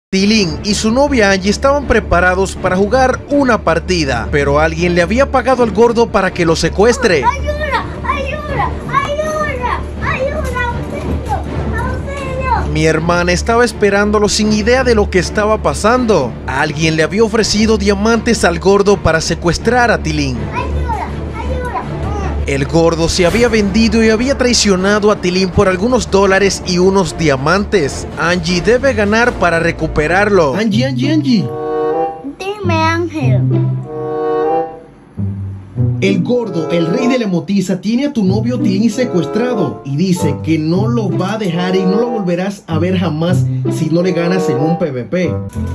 Tilín y su novia Angie estaban preparados para jugar una partida, pero alguien le había pagado al gordo para que lo secuestre. ¡Ayuda! ¡Ayuda! ¡Ayuda! ¡Ayuda! ¡Auxilio! ¡Auxilio! Mi hermana estaba esperándolo sin idea de lo que estaba pasando. Alguien le había ofrecido diamantes al gordo para secuestrar a Tilín. El gordo se había vendido y había traicionado a Tilín por algunos dólares y unos diamantes. Angie debe ganar para recuperarlo. Angie. Dime, Ángel. El gordo, el rey de la motiza, tiene a tu novio Tilín secuestrado y dice que no lo va a dejar y no lo volverás a ver jamás si no le ganas en un PvP.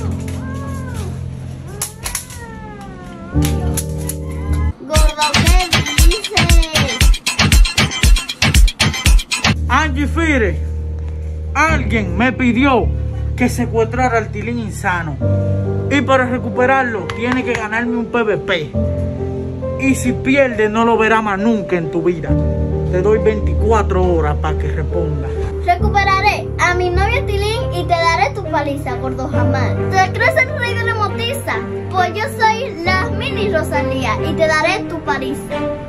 Angie Fire, alguien me pidió que secuestrara al Tilín insano y para recuperarlo tiene que ganarme un PvP y si pierde no lo verá más nunca en tu vida. Te doy 24 horas para que responda. Recuperaré a mi novio Tilín y te daré tu paliza, gordo Hamad. ¿Te crees el rey de la motiza? Pues yo soy la mini Rosalía y te daré tu paliza.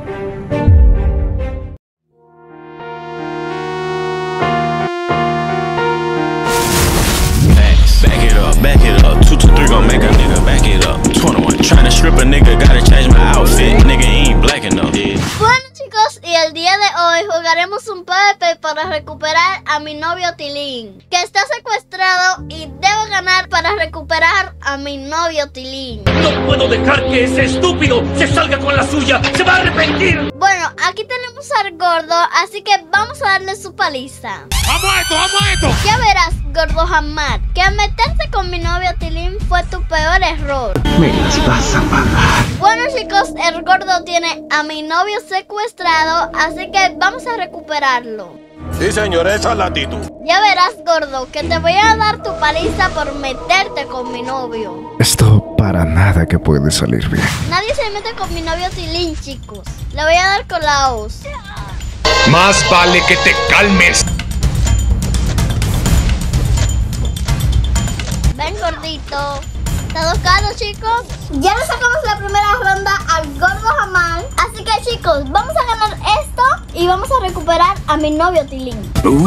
Back it up, 2 to 3 gon' make a nigga back it up. 21, tryna strip a nigga, gotta change my outfit. Nigga ain't black enough. Bueno chicos, y el día de hoy jugaremos un PvP para recuperar a mi novio Tilín, que está secuestrado y debo ganar para recuperar a mi novio Tilín. No puedo dejar que ese estúpido se salga con la suya, se va a arrepentir. Bueno, aquí tenemos al gordo, así que vamos a darle su paliza. ¡Vamos a esto! Ya verás, gordo Hamad, que meterte con mi novio Tilín fue tu peor error. Me las vas a pagar. Bueno chicos, el gordo tiene a mi novio secuestrado, así que vamos a recuperarlo. Sí señor, esa es la actitud. Ya verás, gordo, que te voy a dar tu paliza por meterte con mi novio. Esto para nada que puede salir bien. Nadie se mete con mi novio Tilín, chicos. Le voy a dar con la hoz. Más vale que te calmes. Ven, gordito. ¿Está tocado, chicos? Ya le sacamos la primera ronda al gordo Hamad. Así que, chicos, vamos a ganar esto y vamos a recuperar a mi novio Tilín.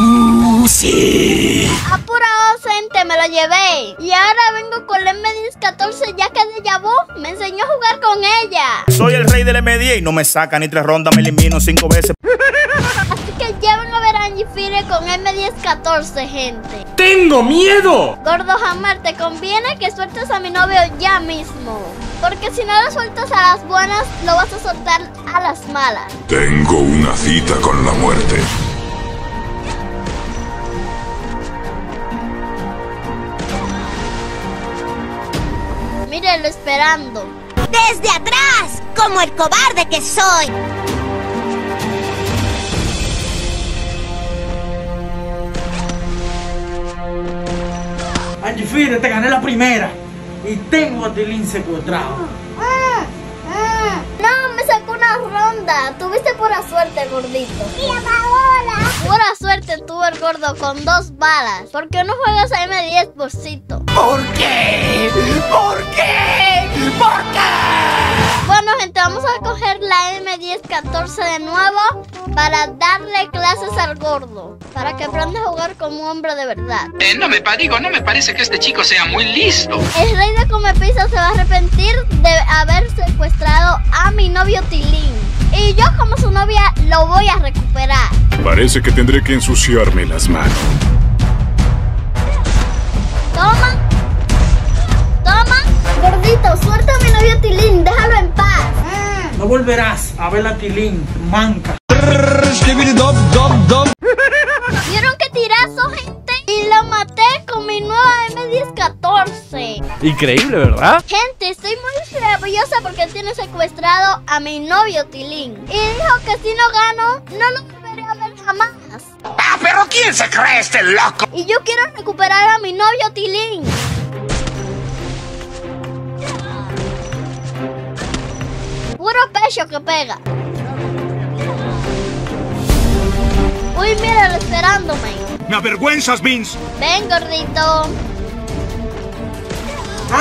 Sí. A pura gente me lo llevé. Y ahora vengo con la M1014 ya que de Yabu me enseñó a jugar con ella. Soy el rey del M10 y no me saca ni 3 rondas, me elimino 5 veces. Así que ya van a ver a Angie Fire con M1014, gente. ¡Tengo miedo! Gordo Hamad, te conviene que sueltes a mi novio ya mismo. Porque si no lo sueltas a las buenas, lo vas a soltar a las malas. Tengo una cita con la muerte. Mírenlo esperando. Desde atrás, como el cobarde que soy. Angie Fire, te gané la primera y tengo a Tilín secuestrado. No, me sacó una ronda. Tuviste pura suerte, gordito. ¡Y ahora! Pura suerte tuvo el gordo con 2 balas. ¿Por qué no juegas a M10, bolsito? ¿Por qué? ¿Por qué? ¿Por qué? Bueno, gente, vamos a coger la M1014 de nuevo para darle clases al gordo, para que aprenda a jugar como un hombre de verdad. No me parece que este chico sea muy listo. El rey de Come Pizza se va a arrepentir de haber secuestrado a mi novio Tilín. Y yo como su novia lo voy a recuperar. Parece que tendré que ensuciarme las manos. Toma. Gordito, suelta a mi novio Tilín, déjalo en paz. No volverás a ver a Tilín, manca. ¿Vieron qué tirazo, gente? Y lo maté con mi nueva M1014. Increíble, ¿verdad? Gente, estoy muy nerviosa porque tiene secuestrado a mi novio Tilín. Y dijo que si no gano, no lo volveré a ver jamás. ¡Ah, pero quién se cree este loco! Y yo quiero recuperar a mi novio Tilín. Puro pecho que pega. Uy, míralo esperándome. ¡Me avergüenzas, Vince! Ven, gordito.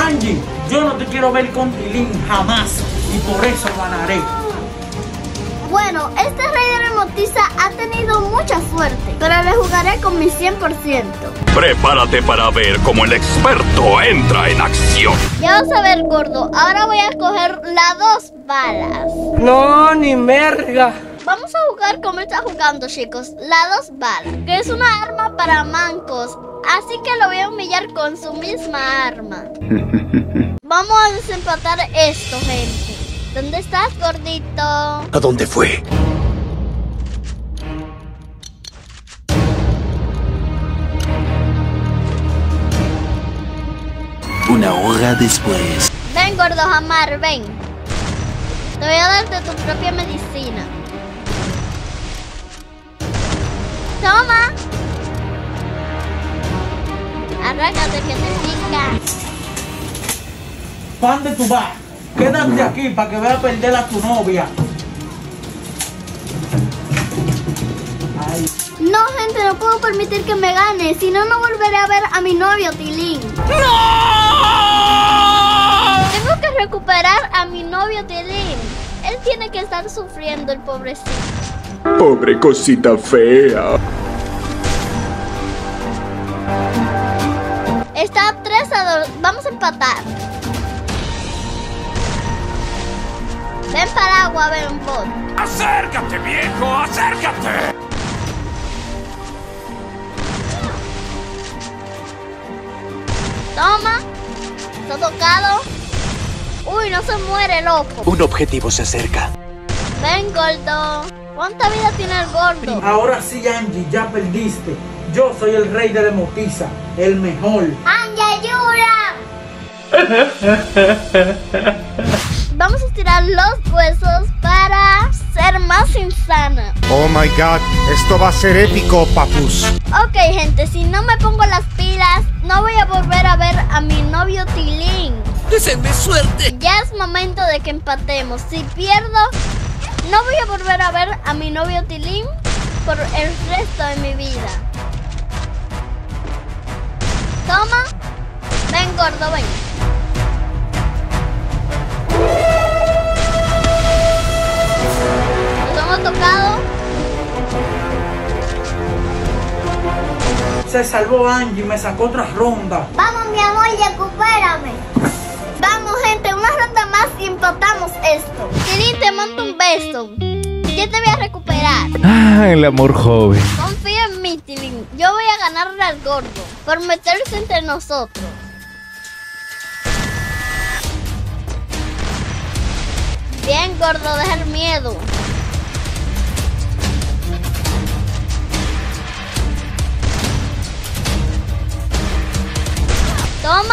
Angie, yo no te quiero ver con Tilín jamás. Y por eso ganaré. Bueno, este rey de la motiza ha tenido mucha suerte, pero le jugaré con mi 100%. Prepárate para ver cómo el experto entra en acción. Ya vas a ver, gordo. Ahora voy a coger las 2 balas. No, ni merga. Vamos a jugar como está jugando, chicos. Las 2 balas, que es una arma para mancos. Así que lo voy a humillar con su misma arma. Vamos a desempatar esto, gente. ¿Dónde estás, gordito? ¿A dónde fue? Una hora después. Ven, gordo Hamar, ven. Te voy a dar de tu propia medicina. Toma. Arráncate que te pica. ¿Pa' dónde tú vas? Quédate aquí para que vaya a perder a tu novia. Ay. No, gente, no puedo permitir que me gane. Si no, no volveré a ver a mi novio, Tilín. ¡No! Tengo que recuperar a mi novio, Tilín. Él tiene que estar sufriendo, el pobrecito. Pobre cosita fea. Está 3-2. Vamos a empatar. Ven para agua, ven bot. ¡Acércate, viejo! ¡Acércate! Toma. Está tocado. Uy, no se muere, loco. Un objetivo se acerca. Ven, gordo. ¿Cuánta vida tiene el gordo? Ahora sí, Angie, ya perdiste. Yo soy el rey de la motiza, el mejor. ¡Angie, ayuda! Vamos a estirar los huesos para ser más insana. Oh my god, esto va a ser épico, papus. Ok, gente, si no me pongo las pilas, no voy a volver a ver a mi novio Tilín. ¡Deseenme suerte! Ya es momento de que empatemos. Si pierdo, no voy a volver a ver a mi novio Tilín por el resto de mi vida. Toma. Ven, gordo, ven. Nos hemos tocado. Se salvó Angie, me sacó otra ronda. Vamos, mi amor, recupérame. Vamos, gente, una ronda más y empatamos esto. Tilín, te mando un beso. Yo te voy a recuperar. Ah, el amor joven. Confía en mí, Tilín. Yo voy a ganarle al gordo por meterse entre nosotros. Bien, gordo, deja el miedo. Toma.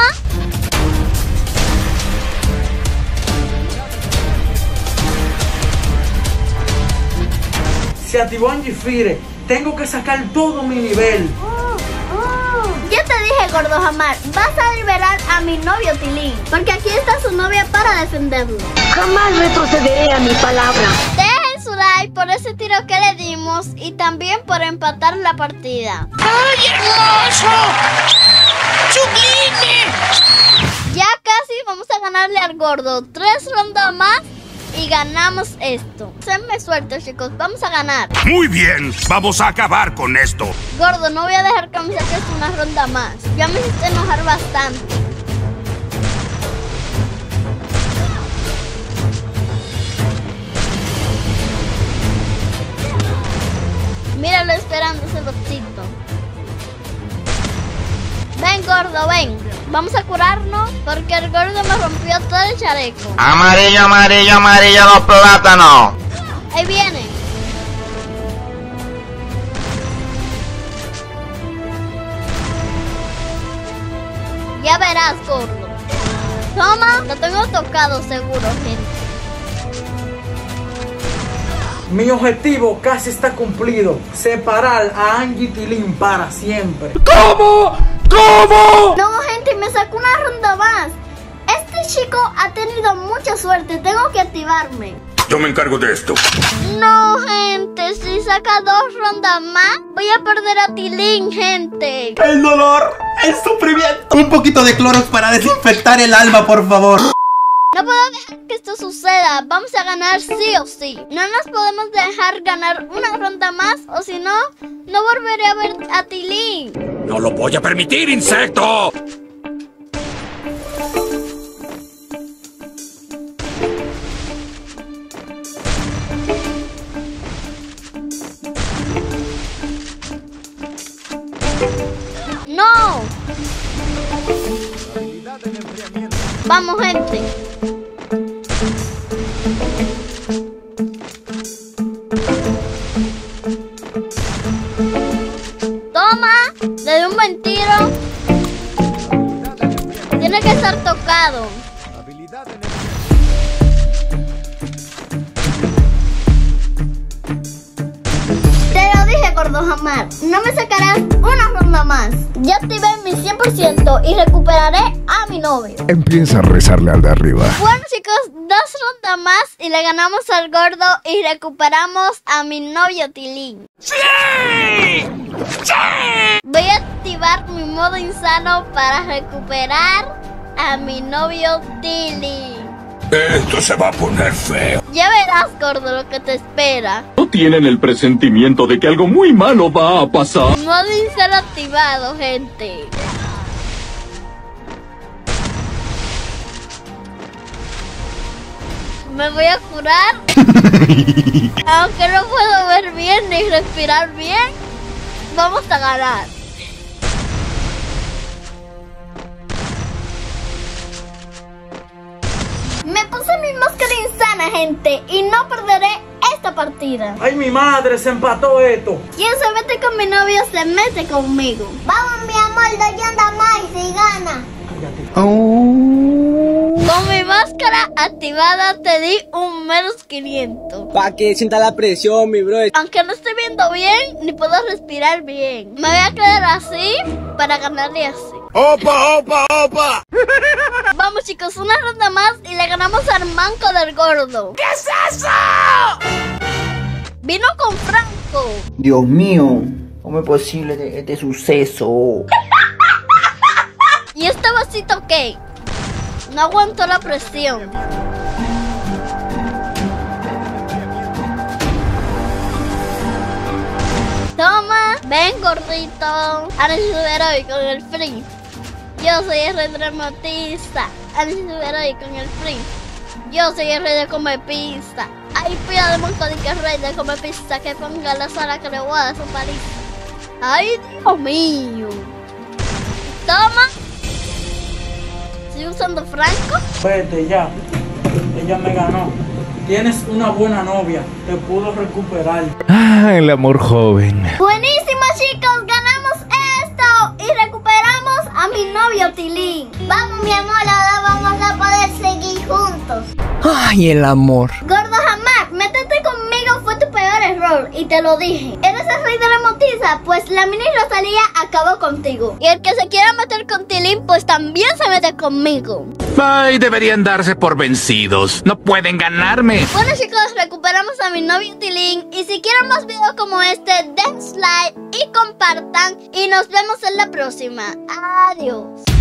Se activó Angie Fire. Tengo que sacar todo mi nivel. Ya te dije, gordo Hamar, vas a liberar a mi novio Tilín, porque aquí está su novia para defenderlo. Jamás retrocederé a mi palabra. Dejen su like por ese tiro que le dimos y también por empatar la partida. ¡Ay, hermoso! ¡Sublime! Ya casi vamos a ganarle al gordo. 3 rondas más y ganamos esto. Séanme sueltos, chicos, vamos a ganar. Muy bien, vamos a acabar con esto. Gordo, no voy a dejar que me saques una ronda más. Ya me hiciste enojar bastante. Míralo esperando ese botcito. Ven, gordo, ven. Vamos a curarnos porque el gordo me rompió todo el chaleco. Amarillo, amarillo, amarillo los plátanos. Ahí viene. Ya verás, gordo. Toma, lo tengo tocado seguro, gente. Mi objetivo casi está cumplido. Separar a Angie Tilín para siempre. ¿Cómo? ¿Cómo? No, gente, me sacó una ronda más. Este chico ha tenido mucha suerte. Tengo que activarme. Yo me encargo de esto. No, gente, si saca 2 rondas más, voy a perder a Tilín, gente. El dolor, el sufrimiento. Un poquito de Clorox para desinfectar el alma, por favor. No puedo dejar que esto suceda. Vamos a ganar sí o sí. No nos podemos dejar ganar una ronda más, o si no, no volveré a ver a Tilín. ¡No lo voy a permitir, insecto! ¡No! Vamos, gente. Toma, le doy un buen tiro. Tiene que estar tocado. Te lo dije, gordo Hamar, no me sacarás una ronda más. Ya activé mi 100% y recuperaré a mi novio. Empieza a rezarle al de arriba. Bueno, chicos, 2 rondas más y le ganamos al gordo y recuperamos a mi novio Tilín. ¡Sí! ¡Sí! Voy a activar mi modo insano para recuperar a mi novio Tilín. Esto se va a poner feo. Ya verás, gordo, lo que te espera. No tienen el presentimiento de que algo muy malo va a pasar. Modo insano activado, gente. Me voy a curar. Aunque no puedo ver bien ni respirar bien, vamos a ganar. Me puse mi máscara insana, gente, y no perderé esta partida. ¡Ay, mi madre! Se empató esto. Quien se mete con mi novio se mete conmigo. Vamos, mi amor, doy anda más y gana. Con mi máscara activada te di un menos 500. Pa' que sienta la presión, mi bro. Aunque no estoy viendo bien, ni puedo respirar bien. Me voy a quedar así para ganarle así. ¡Opa, opa, opa! Vamos, chicos, una ronda más y le ganamos al manco del gordo. ¿Qué es eso? Vino con Franco. Dios mío, ¿cómo es posible este suceso? Y este vasito, ¿qué? No aguantó la presión. Toma, ven, gordito. Ahora sí subiré hoy con el free. Yo soy el rey dramatista. Ahora sí subiré hoy con el free. Yo soy el rey de comer pizza. Ay, pida de monto de que es rey de comer pizza. Que ponga la sala que le voy a dar su paliza. Ay, Dios mío. Toma. ¿Estoy usando Franco? Vete ya. Ella me ganó. Tienes una buena novia. Te pudo recuperar. Ah, el amor joven. Buenísimo, chicos. Ganamos esto. Y recuperamos a mi novio Tilín. Vamos, mi amor, ahora vamos a poder seguir juntos. Ay, el amor. Gordo Hamar, métete conmigo fue tu peor error. Y te lo dije. Eres el rey de la motiza. Pues la mini Rosalía acabó contigo. Y el que se quiera meter con Tilín, pues también se mete conmigo. Ay, deberían darse por vencidos. No pueden ganarme. Bueno, chicos, recuperamos a mi novio Tilín. Y si quieren más videos como este, den like y compartan. Y nos vemos en la próxima. Adiós.